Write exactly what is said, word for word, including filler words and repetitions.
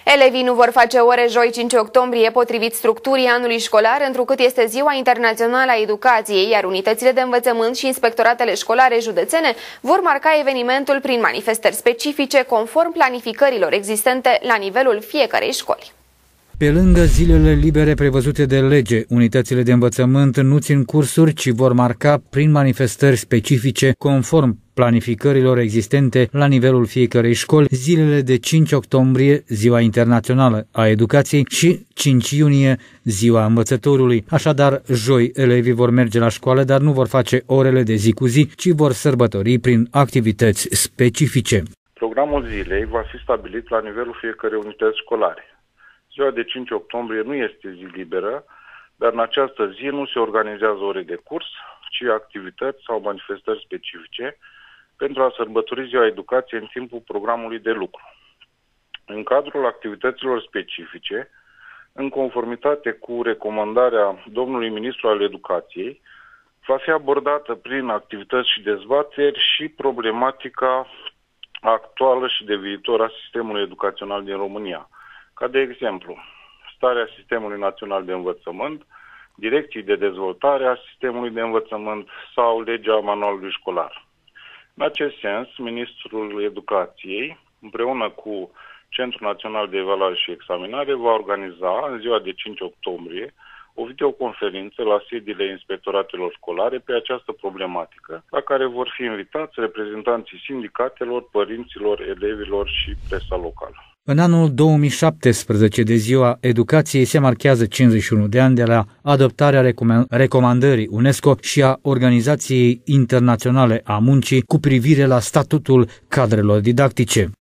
Elevii nu vor face ore joi cinci octombrie potrivit structurii anului școlar, întrucât este Ziua Internațională a Educației, iar unitățile de învățământ și inspectoratele școlare județene vor marca evenimentul prin manifestări specifice conform planificărilor existente la nivelul fiecărei școli. Pe lângă zilele libere prevăzute de lege, unitățile de învățământ nu țin cursuri, ci vor marca prin manifestări specifice, conform planificărilor existente la nivelul fiecărei școli, zilele de cinci octombrie, Ziua Internațională a Educației, și cinci iunie, Ziua Învățătorului. Așadar, joi elevii vor merge la școală, dar nu vor face orele de zi cu zi, ci vor sărbători prin activități specifice. Programul zilei va fi stabilit la nivelul fiecărei unități școlare. Ziua de cinci octombrie nu este zi liberă, dar în această zi nu se organizează ore de curs, ci activități sau manifestări specifice pentru a sărbători Ziua Educației în timpul programului de lucru. În cadrul activităților specifice, în conformitate cu recomandarea domnului ministru al Educației, va fi abordată prin activități și dezbateri și problematica actuală și de viitor a sistemului educațional din România, ca de exemplu starea Sistemului Național de Învățământ, direcții de dezvoltare a sistemului de învățământ sau legea manualului școlar. În acest sens, Ministrul Educației, împreună cu Centrul Național de Evaluare și Examinare, va organiza în ziua de cinci octombrie o videoconferință la sediile inspectoratelor școlare pe această problematică, la care vor fi invitați reprezentanții sindicatelor, părinților, elevilor și presa locală. În anul două mii șaptesprezece, de Ziua Educației, se marchează cincizeci și unu de ani de la adoptarea recomandării UNESCO și a Organizației Internaționale a Muncii cu privire la statutul cadrelor didactice.